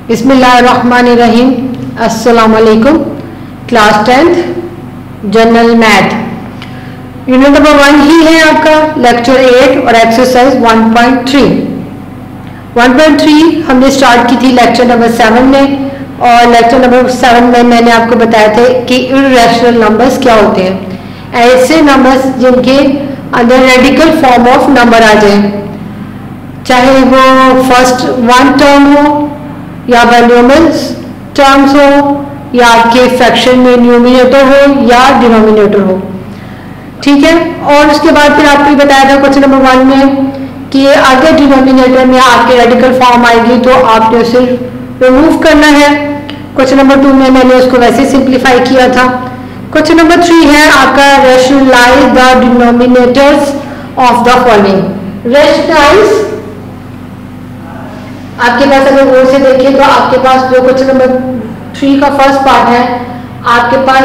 बिस्मिल्लाहिर्रहमानिर्रहीम। अस्सलाम वालेकुम। Class 10th general math unit number 1 ही है आपका, लेक्चर 8 और एक्सरसाइज 1.3। 1.3 हमने स्टार्ट की थी लेक्चर नंबर 7 में, और लेक्चर नंबर 7 में मैंने आपको बताया था कि इर्रेशनल नंबर्स क्या होते हैं। ऐसे नंबर्स जिनके अंदर रेडिकल फॉर्म ऑफ नंबर आ जाए, चाहे वो फर्स्ट वन टर्म हो या वैल्यूमेंस टर्म्स हो या आपके फ्रैक्शन में न्यूमिनेटर हो या डिनोमिनेटर हो, ठीक है। और उसके बाद फिर आपको बताया था क्वेश्चन नंबर 1 में कि अगर डिनोमिनेटर में आपके रेडिकल फॉर्म आएगी तो आपने उसे रिमूव करना है। क्वेश्चन नंबर 2 में मैंने उसको वैसे सिंप्लीफाई किया था। क्वेश्चन नंबर 3 है आपका, rationalize the denominators of the following. Rationalize आपके पास अगर गौर से देखें तो आपके पास जो क्वेश्चन नंबर 3 का फर्स्ट पार्ट है, आपके पास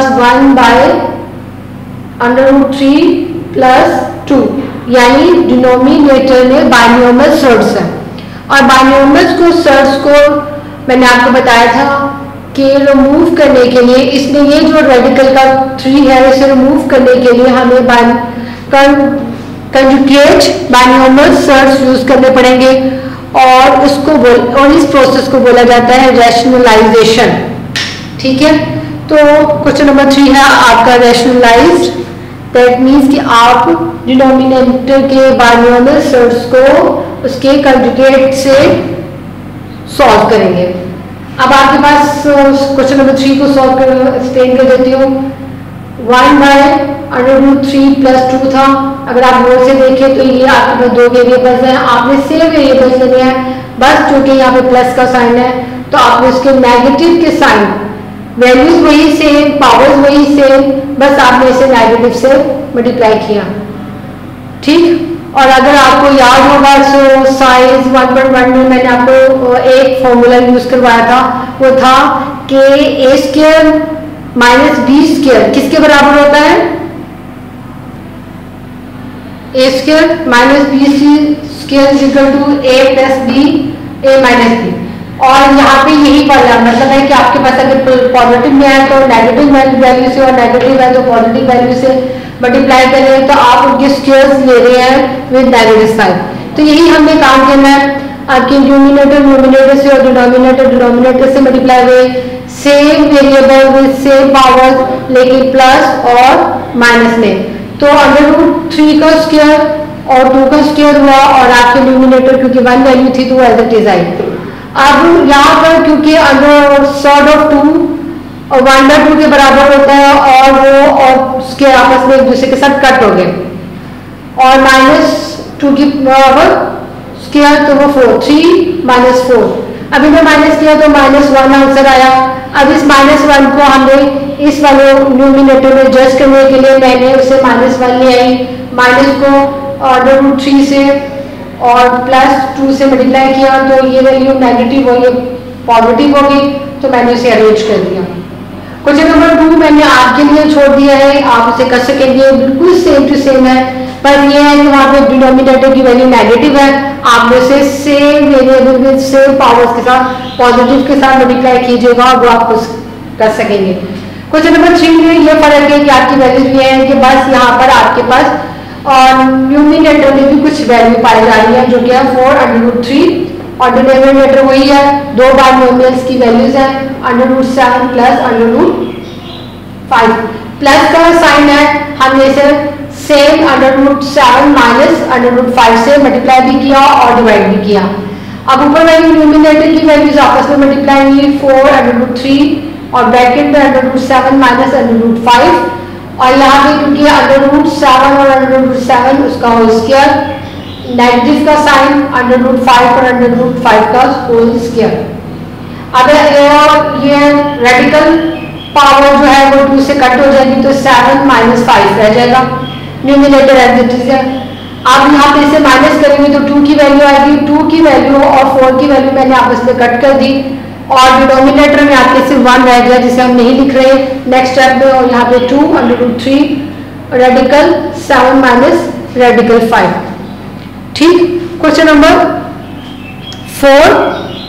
1/√3 + 2 यानी डिनोमिनेटर में बाइनोमियल सर्ड्स है। और बाइनोमियल्स को सर्ड्स को मैंने आपको बताया था कि रिमूव करने के लिए, इसमें ये जो रेडिकल का 3 है इसे रिमूव करने के लिए हमें कंजुगेट बाइनोमियल सर्ड्स यूज करने पड़ेंगे, और इस प्रोसेस को बोला जाता है रैशनलाइजेशन, ठीक है। तो क्वेश्चन नंबर 3 है आपका रैशनलाइज्ड, दैट मीन्स कि आप डिनोमिनेटर के बाइनोमियल सर्ड्स को उसके कंजुगेट से सॉल्व करेंगे। अब आपके पास क्वेश्चन नंबर 3 को सॉल्व कर एक्सप्लेन कर देती हूँ। 1/√3 + 2 था। अगर आप गौर से देखें तो ये आपके पास 2 वेरिएबल्स हैं, आपने सेम वेरिएबल्स लेने हैं, बस चूंकि यहाँ पे प्लस का साइन है तो आपने उसके नेगेटिव के साइन, वैल्यूज वही सेम, पावर्स वही सेम, बस आपने इसे नेगेटिव से मल्टीप्लाई किया, ठीक। और अगर आपको याद होगा तो साइज 1.1 में मैंने आपको एक फॉर्मूला यूज करवाया था, वो था कि a² - b² किसके बराबर होता है? a² - b² = a + b a - b। और यहाँ पे यही वाला मतलब है कि आपके पास अगर पॉजिटिव में है तो नेगेटिव वैल्यू से, और नेगेटिव है तो पॉजिटिव वैल्यू से मल्टीप्लाई कर रहे हैं, तो आप उनके स्क्वायर्स ले रहे हैं विद नेगेटिव साइन। तो यही हमने काम करना है, आपके न्यूमिनेटर से और डिनोमिनेटर से मल्टीप्लाई हुए, same variable with same power लेकिन प्लस और माइनस में। तो √3 का स्क्वायर और 2 का स्क्वायर हुआ, और आपके न्यूमिनेटर क्योंकि 1 वैल्यू थी तो एज इट इज आई। अब यहाँ पर क्योंकि √2 और 1/2 के बराबर होता है, और वो और उसके आपस में एक दूसरे के साथ कट हो गए, और -2 की बराबर स्क्वायर तो वो 4, 3 - 4। अभी मैं माइनस किया तो -1 आंसर आया। अब इस -1 को हमने इस वाले न्यूमिनेटर में एडजस्ट करने के लिए मैंने उसे -1 ले आई, माइनस को √3 से और +2 से मल्टीप्लाई किया, तो ये वैल्यू नेगेटिव हो, ये पॉजिटिव होगी, तो मैंने उसे अरेंज कर दिया। क्वेश्चन नंबर 2 मैंने आपके लिए छोड़ दिया है, आप उसे कर सकेंगे, बिल्कुल सेम टू सेम है, पर यह है कि वहाँ पे डिनोमिनेटर की वैल्यू नेगेटिव है, आपने उसे same variable with same powers के साथ पॉजिटिव के साथ मल्टीप्लाई कीजिएगा और वो आप कर सकेंगे। क्वेश्चन नंबर 3 में यह फर्क है कि आपकी वैल्यू ये है कि बस यहाँ पर आपके पास और न्यूमिनेटर में भी कुछ वैल्यू पाई जा रही है, जो कि है 4√3, और डिनोमिनेटर वही है, 2 बाइनोमियल्स की वैल्यूज है √7 + √5। प्लस का साइन है, हमने इसे सेम √7 - √5 से मल्टीप्लाई भी किया और डिवाइड भी किया। अब ऊपर वाली न्यूमिनेटर की वैल्यूज आपस में मल्टीप्लाई हुई, 4√3 और ब्रैकेट में √7 - √5, और यहाँ पे क्योंकि √7 और √7 उसका होल स्क्वायर, नेगेटिव का साइन √5 और √5 का होल स्क्वायर। अब ये रेडिकल पावर जो है वो 2 से कट हो जाएगी, तो 7 - 5 रह जाएगा, न्यूमिनेटर एज इट इज है। आप यहाँ पे इसे माइनस करेंगे तो 2 की वैल्यू आएगी, 2 की वैल्यू और 4 की वैल्यू मैंने आपस में कट कर दी, और डिनोमिनेटर में आपके सिर्फ 1 रह गया जिसे हम नहीं लिख रहे नेक्स्ट स्टेप में, और यहाँ पे 2 √3 रेडिकल 7 - रेडिकल 5, ठीक। क्वेश्चन नंबर 4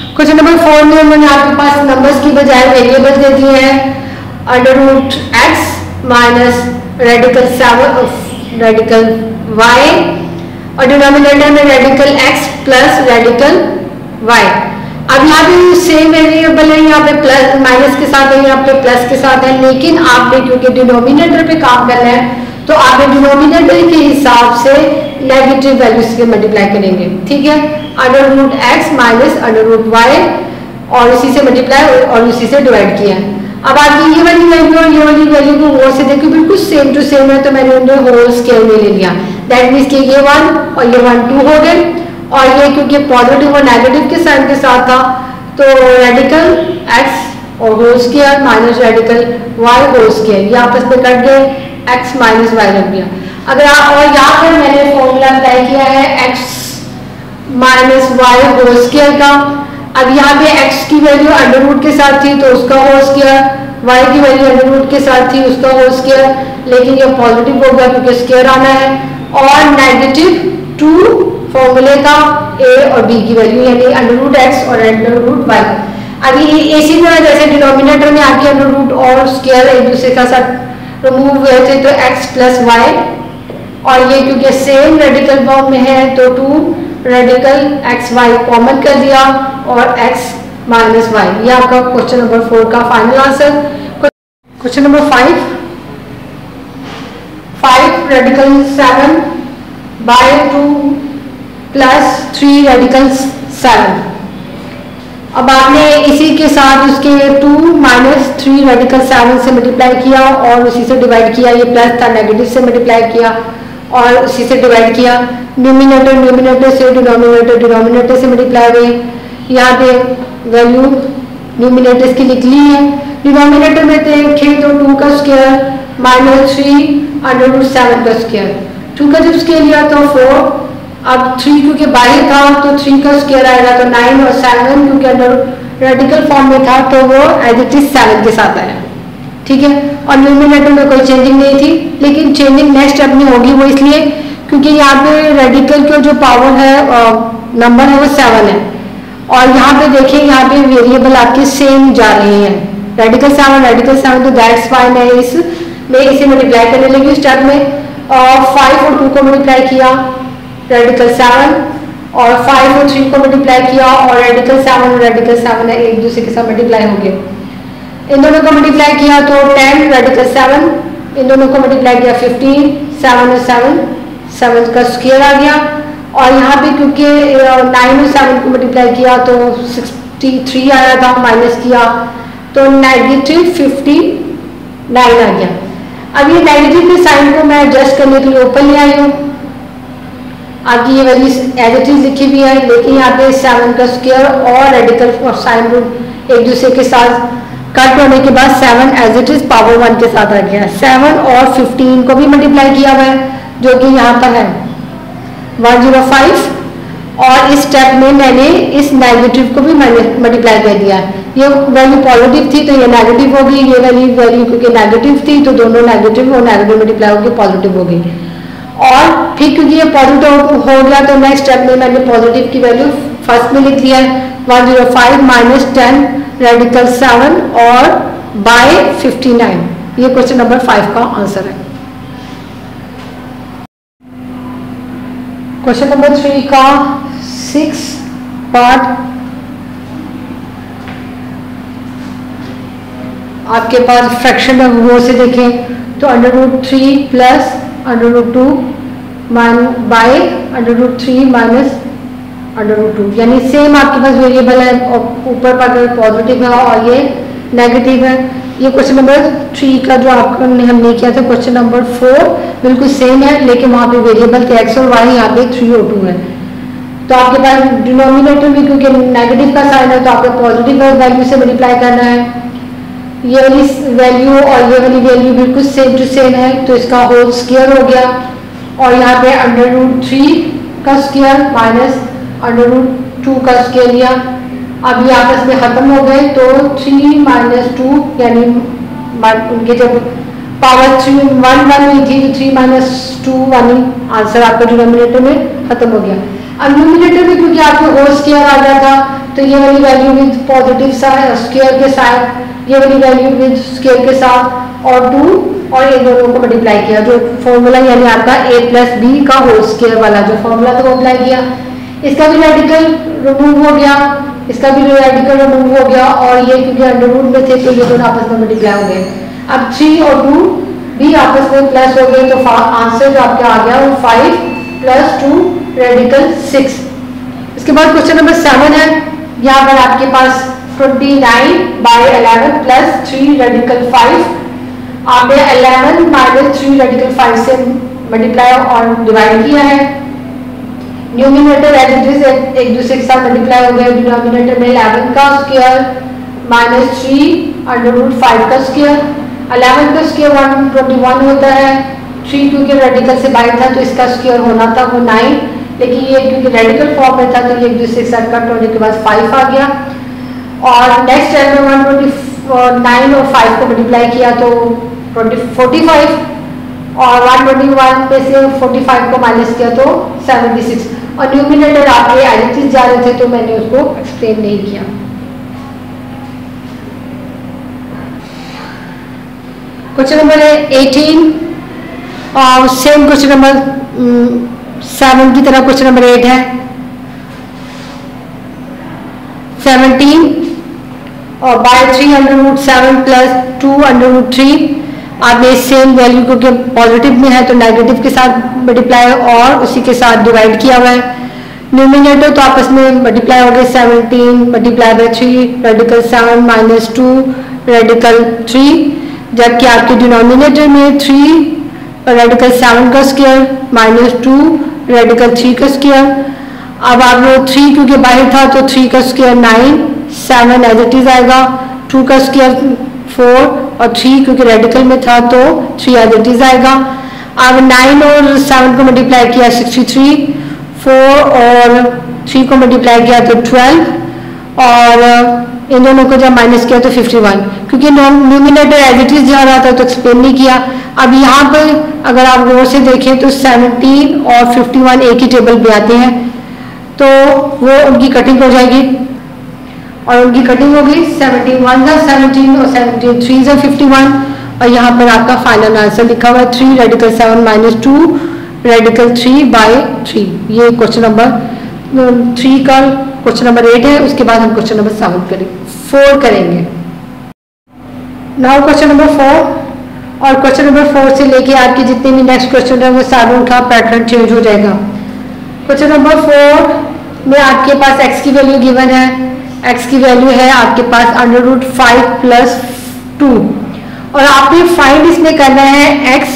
क्वेश्चन नंबर 4 में उन्होंने आपके पास नंबर्स की बजाय वेरिएबल दे दिए हैं √x minus radical 7 radical y और डिनोमिनेटर में radical x plus radical y। अब यहाँ पे सेम वेरिएबल है, यहाँ पे प्लस माइनस के साथ है, यहाँ पे प्लस के साथ है, लेकिन आपने क्योंकि डिनोमिनेटर पे काम करना है तो आपने डिनोमिनेटर के हिसाब से नेगेटिव वैल्यू से मल्टीप्लाई करेंगे, ठीक है। √x माइनस √y और इसी से मल्टीप्लाई और इसी से डिवाइड किया है। अब आपकी ये वाली वैल्यू और ये वाली वैल्यू को गौर से देखो, बिल्कुल सेम टू सेम है, तो मैंने उन्हें होल स्केल में ले लिया। दैट मीन्स कि ये 1 और ये 1 2 हो गए, और ये क्योंकि पॉजिटिव और नेगेटिव के साइन के साथ था तो रेडिकल x और whole square minus radical y whole square, ये आपस में कट गए, x माइनस y लग गया। अगर आप और यहाँ पर मैंने फॉर्मूला अप्लाई किया है x minus y whole square का। अब यहाँ पे x की वैल्यू अंडर रूट के साथ थी तो उसका होल स्केयर, y की वैल्यू अंडर रूट के साथ थी उसका होल स्केयर, लेकिन ये पॉजिटिव होगा क्योंकि स्केयर आना है, और नेगेटिव 2 फॉर्मूले का a और b की वैल्यू यानी √x और √y। अभी इसी तरह जैसे डिनोमिनेटर में आपके अंडर रूट और स्केयर एक दूसरे का साथ रिमूव हुए थे तो x प्लस वाई, और ये क्योंकि सेम रेडिकल फॉर्म में है तो 2 रेडिकल एक्स वाई कॉमन कर दिया और x माइनस वाई। ये आपका क्वेश्चन नंबर 4 का final answer. Question number 5 radical 7 by 2 plus 3 radical 7। अब आपने इसी के साथ उसके 2 माइनस 3 रेडिकल 7 से मल्टीप्लाई किया और उसी से डिवाइड किया, ये प्लस था नेगेटिव से मल्टीप्लाई किया और उसी से डिवाइड किया। न्यूमिनेटर से डिनोमिनेटर से मल्टीप्लाई हुए। यहाँ पे वैल्यू न्यूमिनेटर्स की लिख ली है, डिनोमिनेटर में देखें तो 2 का स्क्वायर माइनस 3 √7 का स्क्वायर, 2 का जब स्क्वायर लिया तो 4, अब 3 क्योंकि बाहर था तो 3 का स्क्वायर आएगा तो 9 और 7 क्योंकि अंडर रेडिकल फॉर्म में था तो वो एज इट इज 7 के साथ आया, ठीक है। और न्यूमिनेटर में कोई चेंजिंग नहीं थी, लेकिन चेंजिंग नेक्स्ट स्टेप में होगी, वो इसलिए क्योंकि यहाँ पे रेडिकल का जो पावर है नंबर है वो 7 है, और यहाँ पे देखिए यहाँ पे वेरिएबल आपके सेम जा रहे हैं, रेडिकल 7 तो दैट्स वाई मैं इसे मल्टीप्लाई करने लगी स्टेप में, और 5 और 2 को मल्टीप्लाई किया रेडिकल 7, और 5 और 3 को मल्टीप्लाई किया और रेडिकल 7 है एक दूसरे के साथ मल्टीप्लाई हो गए। इन दोनों को मल्टीप्लाई किया तो 10 रेडिकल 7, इन दोनों को मल्टीप्लाई किया 15, 7 और 7 का स्क्वायर आ गया, और यहाँ पे क्योंकि 9 और 7 को मल्टीप्लाई किया तो 63 आया था, माइनस किया तो नेगेटिव 59 आ गया। अब ये नेगेटिव के साइन को मैं एडजस्ट करने के लिए ऊपर ले आई हूँ, आपकी ये वैल्यू एज इट इज लिखी हुई है, लेकिन यहाँ पे 7 का स्क्वायर और रेडिकल और साइन रूट एक दूसरे के साथ कट होने के बाद 7 एज इट इज पावर 1 के साथ आ गया। 7 और 15 को भी मल्टीप्लाई किया हुआ है जो कि यहाँ पर है 105, और इस स्टेप में मैंने इस नेगेटिव को भी मल्टीप्लाई कर दिया। ये वैल्यू पॉजिटिव थी तो ये नेगेटिव होगी, ये वैल्यू क्योंकि नेगेटिव थी तो दोनों नेगेटिव और नेगेटिव मल्टीप्लाई होगी पॉजिटिव होगी, और फिर क्योंकि ये पॉजिटिव हो गया तो नेक्स्ट स्टेप में मैंने पॉजिटिव की वैल्यू फर्स्ट में लिख दिया है 105 माइनस 10 रेडिकल 7 और बाय 59। ये क्वेश्चन नंबर 5 का आंसर है। क्वेश्चन नंबर 3 का 6 पार्ट आपके पास फ्रैक्शन है, वो से देखें तो √3 प्लस √2 बाय √3 माइनस √2, यानी सेम आपके पास वेरिएबल है और ऊपर पर पॉजिटिव है और ये नेगेटिव है। ये क्वेश्चन नंबर 3 का जो हमने किया था क्वेश्चन नंबर 4 बिल्कुल सेम है, लेकिन वहाँ पे वेरिएबल थे x और y, यहाँ पे 3 और 2 है। तो आपके पास डिनोमिनेटर में क्योंकि नेगेटिव का साइन है तो आपको पॉजिटिव वैल्यू से मल्टीप्लाई करना है। ये वाली वैल्यू और ये वाली वैल्यू बिल्कुल सेम टू सेम है तो इसका होल स्क्वायर हो गया, और यहाँ पे √3 का स्क्वायर माइनस √2 का स्क्वायर लिया। अब ये आपस में खत्म हो गए तो 3 माइनस 2 यानी उनके जब पावर 1 हुई थी तो 3 माइनस 2 वाली आंसर आपका डिनोमिनेटर में खत्म हो गया। अब न्यूमिनेटर में क्योंकि आपको होल स्क्वायर आ गया था तो ये वाली वैल्यू विद पॉजिटिव स्क्वायर के साथ, ये वाली वैल्यू विद स्क्वायर के साथ और 2 और इन दोनों को मल्टीप्लाई किया, जो फॉर्मूला यानी आपका a प्लस बी का होल स्क्वायर वाला जो फॉर्मूला था वो अप्लाई किया। इसका भी रेडिकल रिमूव हो गया, इसका भी रेडिकल रिमूव हो गया और ये क्योंकि अंडर रूट में थे तो ये दोनों आपस में मल्टीप्लाई हो गए। अब 3 और 2 भी आपस में प्लस हो गए, तो आंसर जो आपका आ गया वो 5 प्लस 2 रेडिकल 6। इसके बाद क्वेश्चन नंबर 7 है। यहाँ पर आपके पास 29/11 प्लस 3 रेडिकल 5, आपने 11 माइनस 3 रेडिकल 5 से मल्टीप्लाई और डिवाइड किया है। न्यूमिनेटर एज इट इज एक दूसरे के साथ मल्टीप्लाई हो गया। डिनोमिनेटर में 11 का स्क्वायर माइनस 3 अंडर रूट 5 का स्क्वायर। 11 का स्क्वायर 121 होता है। 3 क्योंकि रेडिकल से बाहर था तो इसका स्क्वायर होना था वो 9, लेकिन ये क्योंकि रेडिकल फॉर्म में था तो ये एक दूसरे के साथ कट होने के बाद 5 आ गया। और नेक्स्ट टाइम में 129 और 5 को मल्टीप्लाई किया तो 45 और 121 पे से 45 को माइनस किया तो 76। और न्यूमिनेटर आपके एडिटिव जा रहे थे तो मैंने उसको एक्सप्लेन नहीं किया। क्वेश्चन नंबर 18 और सेम क्वेश्चन नंबर 7 की तरह क्वेश्चन नंबर 8 है। 17 और by 3 under root 7 plus 2 under root 3, आपने सेम वैल्यू को कि पॉजिटिव में है तो नेगेटिव के साथ मल्टीप्लाई और उसी के साथ डिवाइड किया हुआ है। न्यूमिनेटर तो आपस में मल्टीप्लाई हो गए, 17 multiply by 3 radical 7 minus 2 radical 3, जबकि आपके डिनोमिनेटर में 3 रेडिकल 7 का स्क्वायर माइनस 2 रेडिकल 3 का स्क्वायर। अब आप लोग 3 क्योंकि बाहर था तो 3 का स्क्वायर 9, 7 एज इट इज आएगा, 2 का स्क्वायर 4 और 3 क्योंकि रेडिकल में था तो 3 एज इट इज आएगा। अब 9 और 7 को मल्टीप्लाई किया 63, 4 और 3 को मल्टीप्लाई किया तो 12 और इन दोनों को जब माइनस किया तो 51। क्योंकि न्यूमिनेटर एज इट इज जा रहा था तो एक्सप्लेन नहीं किया। अब यहाँ पर अगर आप गौर से देखें तो 17 और 51 एक ही टेबल पे आते हैं तो वो उनकी कटिंग हो जाएगी और उनकी कटिंग होगी। 17 1 जा 17 और 17 3 जा 51 और यहाँ पर आपका फाइनल आंसर लिखा हुआ है 3 रेडिकल 7 माइनस 2 रेडिकल 3/3। ये क्वेश्चन नंबर 3 का क्वेश्चन नंबर 8 है। उसके बाद हम क्वेश्चन नंबर 4 करेंगे। नाउ क्वेश्चन नंबर 4 और क्वेश्चन नंबर 4 से लेके आपके जितने भी नेक्स्ट क्वेश्चन है वो सारों का पैटर्न चेंज हो जाएगा। क्वेश्चन नंबर 4 में आपके पास x की वैल्यू गिवन है। x की वैल्यू है आपके पास अंडर रूट 5 प्लस 2 और आपने फाइंड इसमें करना है x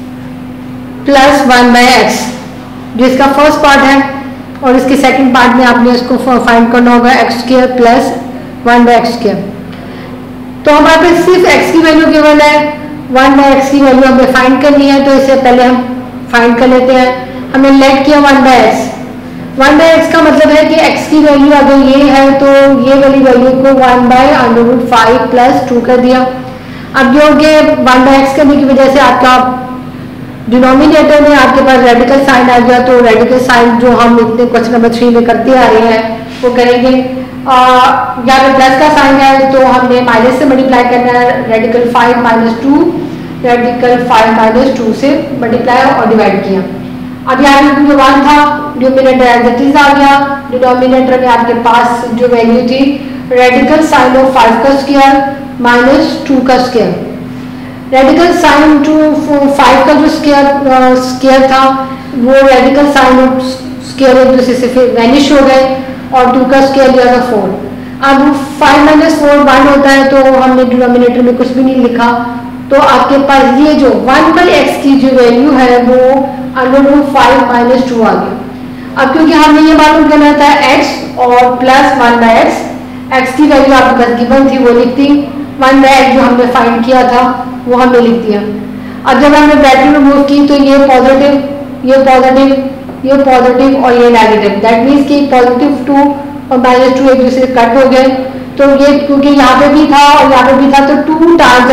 प्लस 1/x, जो इसका फर्स्ट पार्ट है, और इसके सेकंड पार्ट में आपने इसको फाइंड करना होगा x square plus 1/x square. तो हमारे पास सिर्फ x की वैल्यू गिवन है, 1/x की वैल्यू हमें फाइंड करनी है। तो इससे पहले हम फाइंड कर लेते हैं। हमने लेट किया 1/x। 1/x का मतलब है कि x की वैल्यू अगर ये है तो ये वाली वैल्यू को 1/√5 प्लस 2 कर दिया। अब जो कि 1/x करने की वजह से आपका डिनोमिनेटर में आपके पास रेडिकल साइन आ गया, तो रेडिकल साइन जो हम इतने क्वेश्चन नंबर 3 में करते आ रहे हैं वो करेंगे। यहाँ पे प्लस का साइन है तो हमने माइनस से मल्टीप्लाई करना है। रेडिकल 5 माइनस 2 रेडिकल 5 माइनस 2 से मल्टीप्लाई और डिवाइड किया। अब यहाँ पे जो 1 था न्यूमिनेटर एज इट इज आ गया। डिनोमिनेटर में आपके पास जो वैल्यू थी रेडिकल साइन ऑफ 5 का स्क्वायर माइनस 2 का स्क्वायर। रेडिकल साइन टू 5 का जो स्क्वायर था वो रेडिकल साइन ऑफ स्क्वायर एक दूसरे से फिर वैनिश हो गए और 2 का स्क्वायर लिया था 4। अब 5 माइनस 4 1 होता है तो हमने डिनोमिनेटर में कुछ भी नहीं लिखा, तो आपके पास ये जो 1/x की जो वैल्यू है वो √5 माइनस 2 आ गया। अब क्योंकि हमने ये मालूम करना था x और प्लस 1/x, x की वैल्यू आपके पास गिवन थी वो लिख दी, 1/x जो हमने फाइंड किया था वो हमने लिख दिया। अब जब हमने ब्रैकेट रिमूव की तो ये पॉजिटिव ये पॉजिटिव ये पॉजिटिव और ये नेगेटिव, दैट मीन्स कि +2 और -2 एक दूसरे कट हो गए। तो ये क्योंकि यहाँ पे भी था और यहाँ पे भी था तो 2 टाइम्स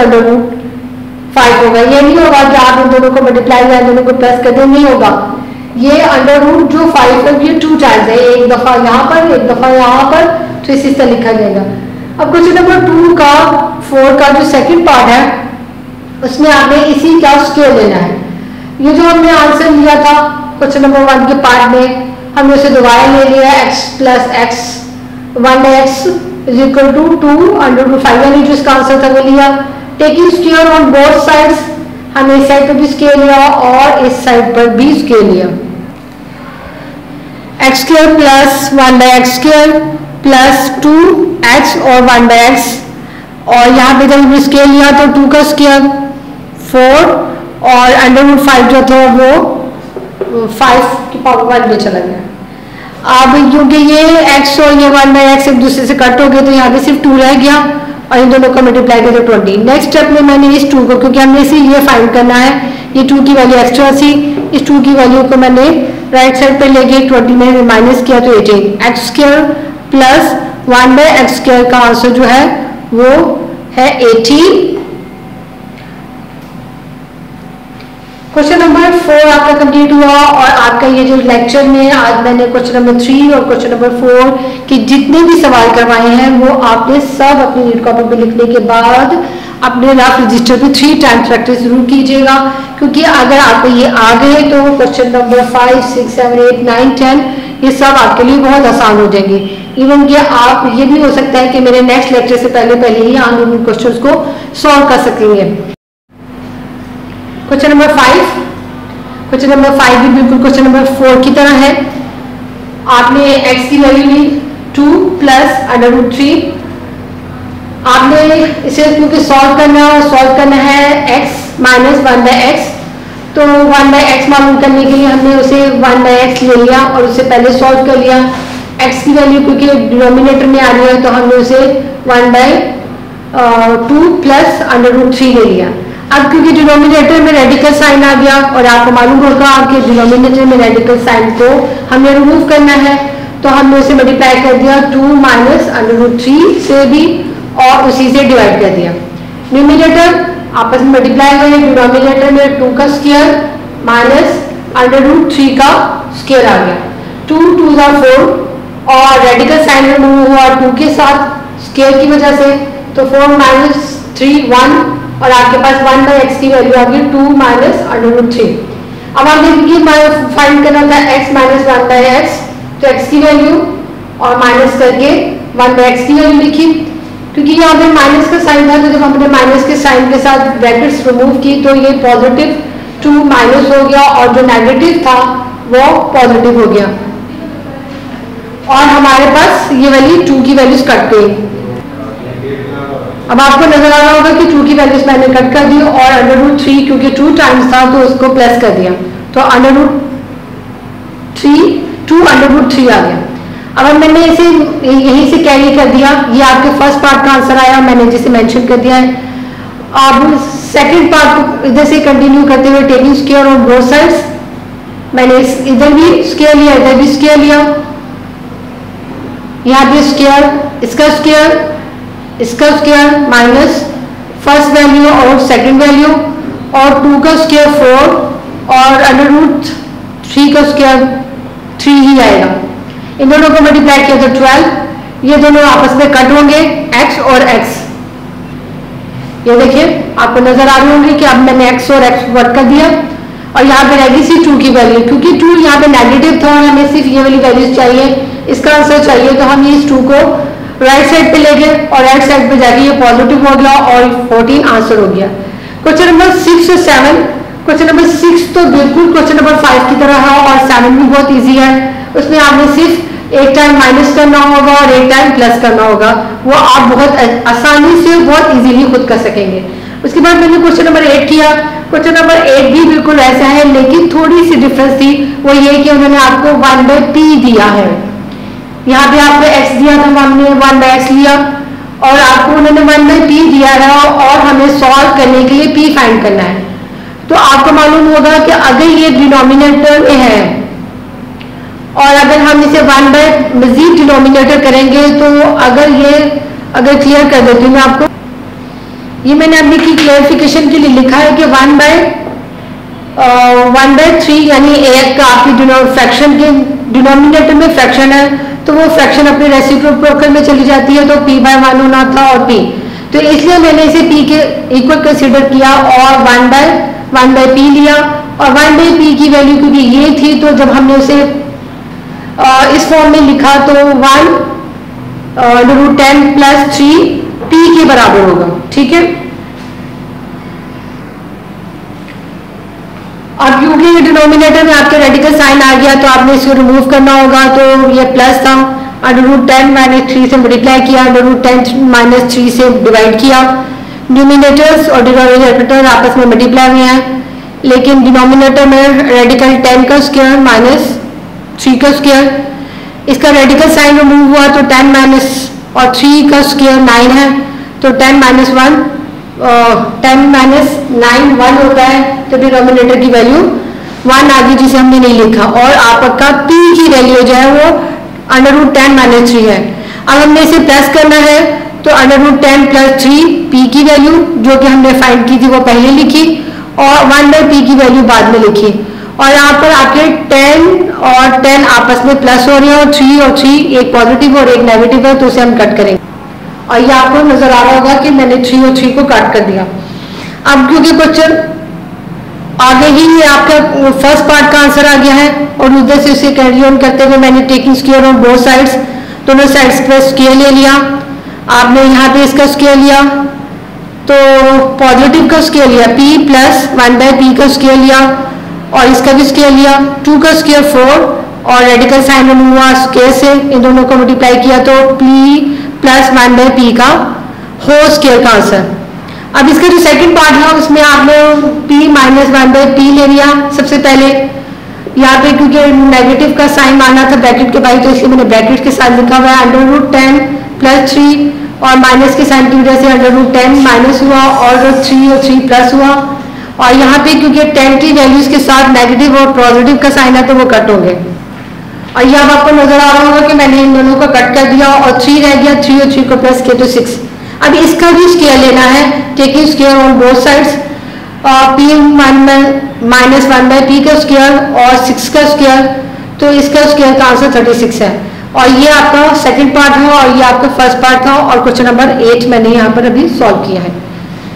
√5 होगा। ये नहीं होगा कि आप इन दोनों को मल्टीप्लाई या दोनों को प्लस कर दें, नहीं होगा। ये अंडर रूट जो 5 है ये 2 टाइम्स है, एक दफा यहाँ पर एक दफा यहाँ पर तो इसी तरह लिखा जाएगा। अब क्वेश्चन नंबर 2 का 4 का जो सेकंड पार्ट है उसमें आपने इसी का स्क्वायर लेना है। ये जो हमने आंसर लिया था क्वेश्चन नंबर 1 के पार्ट में, हमने उसे दोबारा ले लिया x प्लस x 1x is equal to 2√5, यानी जो इसका आंसर था वो लिया। Taking square on both sides, हमने इस साइड पर भी स्क्वायर लिया और इस साइड पर भी स्क्वायर लिया। X square plus 1x square plus 2x और 1x, और यहाँ पे जब स्क्वायर लिया तो 2 का स्क्वायर 4 और √5 जो था वो 5 की पावर 1 में चला गया। अब क्योंकि ये x और ये 1x एक दूसरे से कट हो गए तो यहाँ पे सिर्फ 2 रह गया और इन दोनों को मल्टीप्लाई किया तो 20। नेक्स्ट स्टेप में मैंने इस 2 को, क्योंकि हमने इसी ये फाइंड करना है, ये 2 की वैल्यू एक्स्ट्रा थी, इस 2 की वैल्यू को मैंने राइट साइड पे लेके 20 में माइनस किया तो 18। X square plus 1x square का आंसर जो है वो है 18। क्वेश्चन नंबर 4 आपका कंप्लीट हुआ और आपका ये जो लेक्चर में आज मैंने क्वेश्चन नंबर 3 और क्वेश्चन नंबर 4 के जितने भी सवाल करवाए हैं वो आपने सब अपनी नीट कॉपी पे लिखने के बाद अपने रफ रजिस्टर पे 3 टाइम्स प्रैक्टिस जरूर कीजिएगा, क्योंकि अगर आपको ये आ गए तो क्वेश्चन नंबर 5, 6, 7, 8, 9, 10 ये सब आपके लिए बहुत आसान हो जाएंगे। इवन कि आप ये भी हो सकता है कि मेरे नेक्स्ट लेक्चर से पहले ही आप इन क्वेश्चंस को सॉल्व कर सकेंगे। क्वेश्चन नंबर 5, क्वेश्चन नंबर 5 भी बिल्कुल क्वेश्चन नंबर 4 की तरह है। आपने x की वैल्यू ली 2 प्लस √3, आपने इसे क्योंकि सॉल्व करना है x माइनस 1/x, तो 1/x मालूम करने के लिए हमने उसे 1/x ले लिया और उससे पहले सॉल्व कर लिया। x की वैल्यू क्योंकि डिनोमिनेटर में आ रही है तो हमने उसे 1/2 प्लस √3 ले लिया। अब क्योंकि डिनोमिनेटर में रेडिकल साइन आ गया और आपको मालूम होगा कि डिनोमिनेटर में रेडिकल साइन को हमें रिमूव करना है, तो हमने उसे मल्टीप्लाई कर दिया 2 माइनस √3 से भी और उसी से डिवाइड कर दिया। न्यूमिनेटर आपस में मल्टीप्लाई हुए, डिनोमिनेटर में 2 का स्क्वायर माइनस √3 का स्क्वायर आ गया, 2 2 4 और रेडिकल साइन रिमूव हुआ 2 के साथ स्क्वायर की वजह से, तो 4 माइनस 3 1 और आपके पास 1/x की वैल्यू आ गई 2 माइनस √3। अब हमने फाइंड करना था x माइनस 1/x, तो x की वैल्यू और माइनस करके 1/x की वैल्यू लिखी। क्योंकि यहाँ पे माइनस का साइन था तो जब हमने माइनस के साइन के साथ ब्रैकेट्स रिमूव की तो ये पॉजिटिव 2 माइनस हो गया और जो नेगेटिव था वो पॉजिटिव हो गया और हमारे पास ये वैल्यू 2 की वैल्यूज कट गई। अब आपको नजर आ रहा होगा कि 2 की वैल्यूज मैंने कट कर दी और √3 क्योंकि 2 टाइम्स था तो उसको प्लस कर दिया, तो √3 आ गया। अब मैंने इसे यहीं से कैरी कर दिया, ये आपके फर्स्ट पार्ट का आंसर आया, मैंने जिसे मेंशन कर दिया है। अब सेकंड पार्ट को इधर से कंटिन्यू करते हुए taking square on both sides, मैंने इधर भी स्क्वायर लिया इधर भी स्क्वायर लिया, यहाँ पे स्क्वायर इसका स्क्वायर माइनस फर्स्ट वैल्यू और सेकंड वैल्यू और 2 का स्क्वायर 4 और √3 का स्क्वायर 3 ही आएगा। इन दोनों को मल्टीप्लाई किया तो 12, ये दोनों आपस में कट होंगे x और x। ये देखिए आपको नजर आ रही होंगी कि अब मैंने x और x वर्क कर दिया और यहाँ पे रहेगी सी 2 की वैल्यू, क्योंकि 2 यहाँ पे नेगेटिव था और हमें सिर्फ ये वाली वैल्यूज चाहिए, इसका आंसर चाहिए, तो हम इस 2 को राइट साइड पे ले गए और राइट साइड पे जाके ये पॉजिटिव हो गया और 14 आंसर हो गया। क्वेश्चन नंबर 6 और 7, क्वेश्चन नंबर 6 तो बिल्कुल क्वेश्चन नंबर 5 की तरह है और 7 भी बहुत इजी है। उसमें आपने सिर्फ एक टाइम माइनस करना होगा और एक टाइम प्लस करना होगा, वो आप बहुत आसानी से बहुत इजीली खुद कर सकेंगे। उसके बाद मैंने क्वेश्चन नंबर 8 किया। क्वेश्चन नंबर 8 भी बिल्कुल ऐसा है लेकिन थोड़ी सी डिफरेंस थी, वो ये कि उन्होंने आपको 1/p दिया है, यहाँ पे आपको x दिया था, हमने 1/x लिया और आपको उन्होंने 1/p दिया है और हमें सॉल्व करने के लिए p फाइंड करना है। तो आपको मालूम होगा कि अगर ये डिनोमिनेटर में है और अगर हम इसे 1/ मजीद डिनोमिनेटर करेंगे तो अगर क्लियर कर देती हूँ मैं आपको, ये मैंने अपनी की क्लियरिफिकेशन के लिए लिखा है कि 1/3 यानी एक का आपकी फ्रैक्शन के डिनोमिनेटर में फ्रैक्शन है तो वो फ्रैक्शन अपने रेसिप्रोकल में चली जाती है, तो p/1 होना था और p, तो इसलिए मैंने इसे p के इक्वल कंसिडर किया और 1/p लिया। और 1/p की वैल्यू क्योंकि ये थी, तो जब हमने उसे इस फॉर्म में लिखा तो 1/10 + 3 p के बराबर होगा। ठीक है, अब क्योंकि डिनोमिनेटर में आपके रेडिकल साइन आ गया तो आपने इसको रिमूव करना होगा, तो ये प्लस था, √10 - 3 से मल्टीप्लाई किया, √10 - 3 से डिवाइड किया। न्यूमिनेटर्स और डिनोमिनेटर आपस में मल्टीप्लाई हुए हैं, लेकिन डिनोमिनेटर में रेडिकल 10 का स्क्वायर माइनस 3 का स्क्वायर, इसका रेडिकल साइन रिमूव हुआ तो 10 और 3 का स्क्वायर 9 है, तो 10 - 9 1 होता है, तो डिनोमिनेटर की वैल्यू 1 आ गई जिसे हमने नहीं लिखा, और आपका p की वैल्यू जो है वो √10 - 3 है। अब हमने इसे प्लस करना है, तो √10 + 3 p की वैल्यू जो कि हमने फाइंड की थी वो पहले लिखी और 1/p की वैल्यू बाद में लिखी, और यहाँ पर आपके 10 और 10 आपस में प्लस हो रहे हैं और 3 एक पॉजिटिव और एक नेगेटिव है, तो उसे हम कट करेंगे। और ये आपको नजर आ रहा होगा कि मैंने 3 और 3 को कट कर दिया। अब क्योंकि क्वेश्चन आगे ही ये आपका फर्स्ट पार्ट का आंसर आ गया है और उधर से उसे कैरी ऑन करते हुए मैंने taking square on both sides, दोनों साइड्स पे स्क्वायर ले लिया। आपने यहाँ पे इसका स्क्वायर लिया तो पॉजिटिव का स्क्वायर लिया p + 1/p का स्क्वायर लिया और इसका भी स्क्वायर लिया, 2 का स्क्वायर 4 और रेडिकल साइन हुआ स्क्वायर से, इन दोनों को मल्टीप्लाई किया तो p + 1/p का होल स्क्वायर का आंसर। अब इसका जो सेकंड पार्ट है उसमें आपने p - 1/p ले लिया। सबसे पहले यहाँ पे क्योंकि नेगेटिव का साइन माना था ब्रैकेट के भाई, तो इसलिए मैंने ब्रैकेट के साथ लिखा हुआ है √10 + 3 और माइनस के साइन की वजह से √10 माइनस हुआ और 3 प्लस हुआ, और यहाँ पे क्योंकि 10 की वैल्यूज के साथ नेगेटिव और पॉजिटिव का साइन है तो वो कट होंगे। और ये अब आपको नजर आ रहा होगा कि मैंने इन दोनों को कट कर दिया और 3 रह गया, 3 और 3 को प्लस किया तो 6। अब इसका भी स्क्वायर लेना है, taking square on both sides, p - 1/p का स्क्वायर और 6 का स्क्वायर, तो इसका स्क्वायर का आंसर 36 है। और ये आपका सेकंड पार्ट है और ये आपका फर्स्ट पार्ट था, और क्वेश्चन नंबर 8 मैंने यहाँ पर अभी सॉल्व किया है।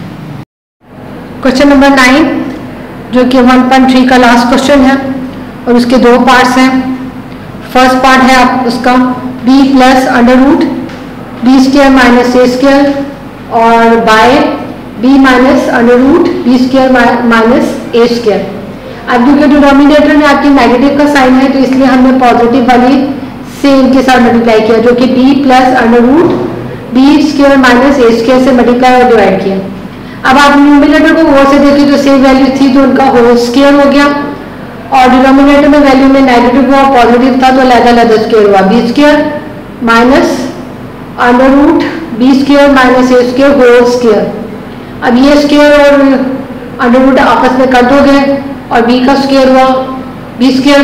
क्वेश्चन नंबर 9 जो कि 1.3 का लास्ट क्वेश्चन है और उसके 2 पार्ट्स हैं। फर्स्ट पार्ट है आप उसका b + √b² - a² और बाय b - √b² - a²। अब क्योंकि डिनोमिनेटर में आपकी नेगेटिव का साइन है तो इसलिए हमने पॉजिटिव वाली से इनके साथ मल्टीप्लाई किया, जो कि b + √b² - a² से मल्टीप्लाई और डिवाइड किया। अब आप न्यूमिनेटर को गौर से देखिए तो सेम वैल्यू थी तो उनका होल स्क्वायर हो गया, और डिनोमिनेटर में वैल्यू में नेगेटिव हुआ पॉजिटिव था तो अलग-अलग स्क्वायर हुआ, b² - √b² - a² whole square. अब ये स्क्वायर और √ आपस में कट हो गए और b का स्क्वायर हुआ b²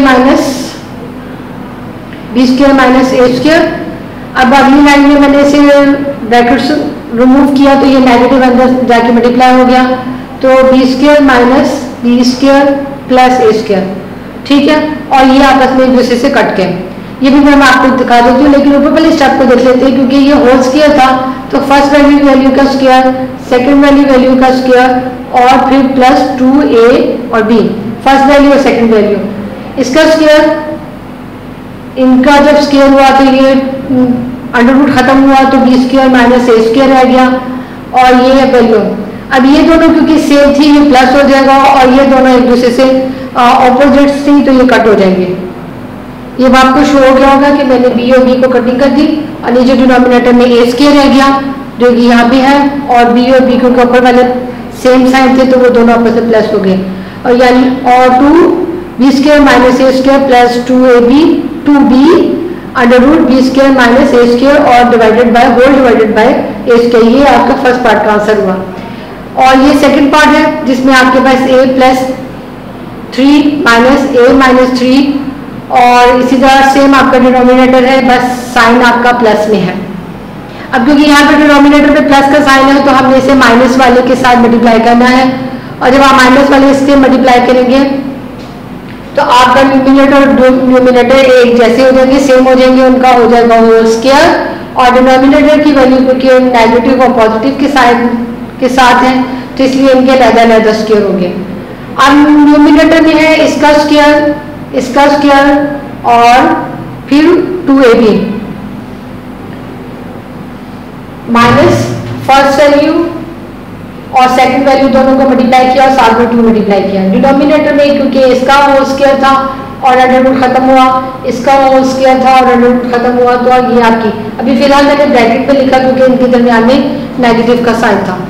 - a²। अब अगली लाइन में मैंने इसे ब्रैकेट्स रिमूव किया तो ये नेगेटिव अंदर जाके मल्टीप्लाई हो गया, तो b² - b² + a²। ठीक है, और ये आपस में एक दूसरे से कट गए। ये भी मैं आपको दिखा देती हूँ, लेकिन ऊपर पहले स्टेप को देख लेते हैं क्योंकि ये होल स्क्वायर था तो फर्स्ट वैल्यू का स्क्वायर, सेकंड वैल्यू का स्क्वायर और फिर प्लस 2a और b, फर्स्ट वैल्यू और सेकंड वैल्यू, इसका स्क्वायर, इनका जब स्क्वायर हुआ तो ये √ खत्म हुआ तो b² - a² रह गया और ये है वैल्यू। अब ये दोनों क्योंकि सेम थी ये प्लस हो जाएगा और ये दोनों एक दूसरे से ऑपोजिट थी तो ये कट हो जाएंगे। ये आपको शो हो गया होगा कि मैंने b और b को कटिंग कर दी और नीचे डिनोमिनेटर में a² रह गया जो कि यहाँ भी है, और b और b के ऊपर वाले सेम साइन थे तो वो दोनों आपस में प्लस हो गए, और यानी और 2b² - a² + 2b √b² - a² और divided by whole divided by a²। ये आपका फर्स्ट पार्ट का आंसर हुआ। और ये सेकंड पार्ट है जिसमें आपके पास a + 3 - a - 3 और इसी तरह सेम आपका डिनोमिनेटर है, बस साइन आपका प्लस में है। अब क्योंकि यहाँ पे डिनोमिनेटर पे प्लस का साइन है तो हमने इसे माइनस वाले के साथ मल्टीप्लाई करना है, और जब आप माइनस वाले इससे मल्टीप्लाई करेंगे तो आपका न्यूमिनेटर और न्यूमिनेटर एक जैसे हो जाएंगे, सेम हो जाएंगे, उनका हो जाएगा होल स्क्वायर। और डिनोमिनेटर की वैल्यू क्योंकि नेगेटिव और पॉजिटिव के साथ है तो इसलिए इनके अलग स्क्वायर हो गए। अब न्यूमिनेटर में है इसका स्क्वायर और फिर 2ab माइनस फर्स्ट वैल्यू और सेकंड वैल्यू दोनों को मल्टीप्लाई किया और साथ में 2 मल्टीप्लाई किया। डिनोमिनेटर में क्योंकि इसका होल स्क्वायर था और अंडर रूट खत्म हुआ, इसका होल स्क्वायर था और अंडर रूट खत्म हुआ, तो ये आपकी अभी फिलहाल मैंने ब्रैकेट में लिखा क्योंकि इनके दरमियान में नेगेटिव का साइन था।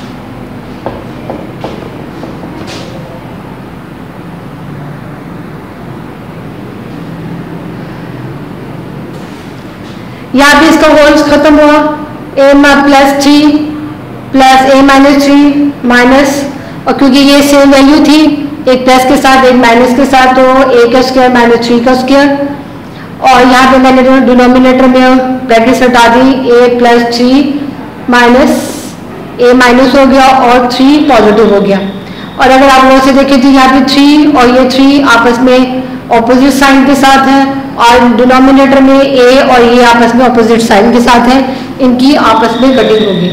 यहाँ पे इसका होल्स खत्म हुआ, a+3 प्लस a-3 माइनस, और क्योंकि ये सेम वैल्यू थी एक प्लस के साथ एक माइनस के साथ, तो a का स्क्वायर माइनस 3 का स्क्वायर। और यहाँ पे मैंने डिनोमिनेटर में ब्रैकेट हटा दी, a+3 माइनस a माइनस हो गया और 3 पॉजिटिव हो गया। और अगर आप लोगों से देखें तो यहाँ पे 3 और ये 3 आपस में ऑपोजिट साइन के साथ है और डिनोमिनेटर में a और ये आपस में ऑपोजिट साइन के साथ है, इनकी आपस में कटिंग होगी।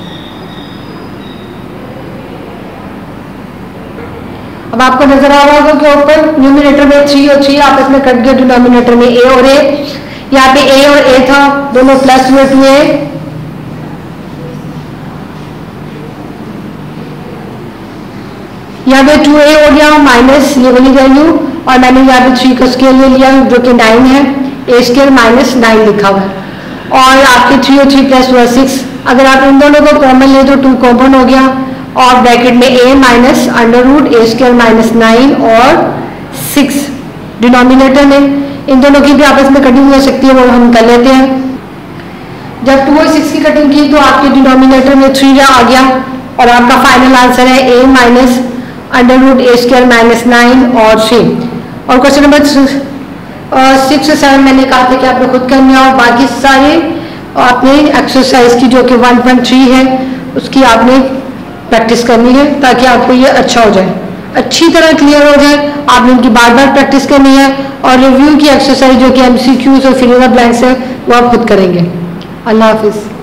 अब आपको नजर आ रहा होगा कि ऊपर न्यूमिनेटर में 3 और 3 आपस में कट गए, डिनोमिनेटर में a और a, यहाँ पे a और a था दोनों प्लस हुए 2a, यहाँ पे 2a हो गया माइनस ये वाली वैल्यू, और मैंने यहाँ पे 3 का स्क्वायर ले लिया जो कि 9 है, a स्क्वायर माइनस 9 लिखा हुआ है। और आपके 3 और 3 प्लस हुआ 6, अगर आप इन दोनों को कॉमन ले तो 2 कॉमन हो गया और ब्रैकेट में a minus under root a square minus 9 और 6 डिनोमिनेटर में। इन दोनों की भी आपस में कटिंग हो सकती है, वो हम कर लेते हैं। जब 2 और 6 की कटिंग की तो आपके डिनोमिनेटर में 3 आ गया और आपका फाइनल आंसर है a minus under root a square minus 9 और 3। और क्वेश्चन नंबर 6 और 7 मैंने कहा था कि आपने खुद करनी है, और बाकी सारे आपने एक्सरसाइज की जो कि 1.3 है उसकी आपने प्रैक्टिस करनी है ताकि आपको ये अच्छा हो जाए, अच्छी तरह क्लियर हो जाए। आपने इनकी बार बार प्रैक्टिस करनी है और रिव्यू की एक्सरसाइज जो कि MCQs और फिल इन द ब्लैंक्स है वो आप खुद करेंगे। अल्लाह हाफिज़।